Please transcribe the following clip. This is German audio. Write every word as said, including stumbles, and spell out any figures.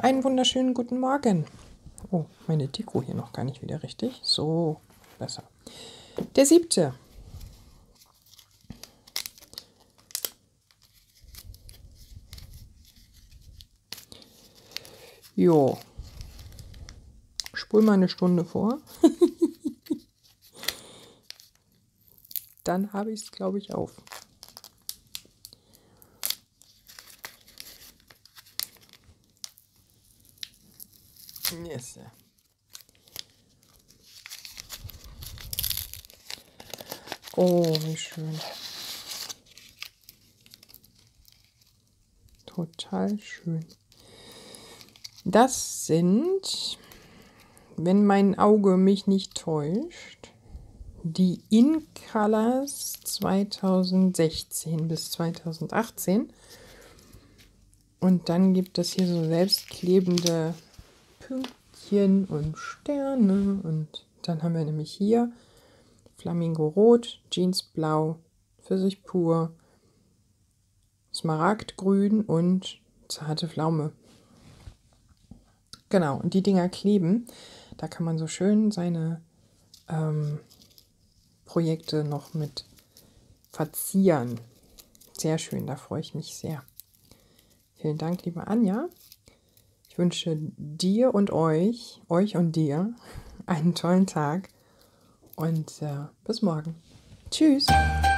Einen wunderschönen guten Morgen. Oh, meine Deko hier noch gar nicht wieder richtig. So, besser. Der siebte. Jo. Spul mal eine Stunde vor. Dann habe ich es, glaube ich, auf. Yes. Oh, wie schön. Total schön. Das sind, wenn mein Auge mich nicht täuscht, die In Colors zweitausendsechzehn bis zweitausendachtzehn. Und dann gibt es hier so selbstklebende Pünktchen und Sterne. Und dann haben wir nämlich hier Flamingo Rot, Jeans Blau, Pfirsich Pur, Smaragdgrün und zarte Pflaume. Genau, und die Dinger kleben. Da kann man so schön seine ähm, Projekte noch mit verzieren. Sehr schön, da freue ich mich sehr. Vielen Dank, liebe Anja. Ich wünsche dir und euch, euch und dir, einen tollen Tag und äh, bis morgen. Tschüss.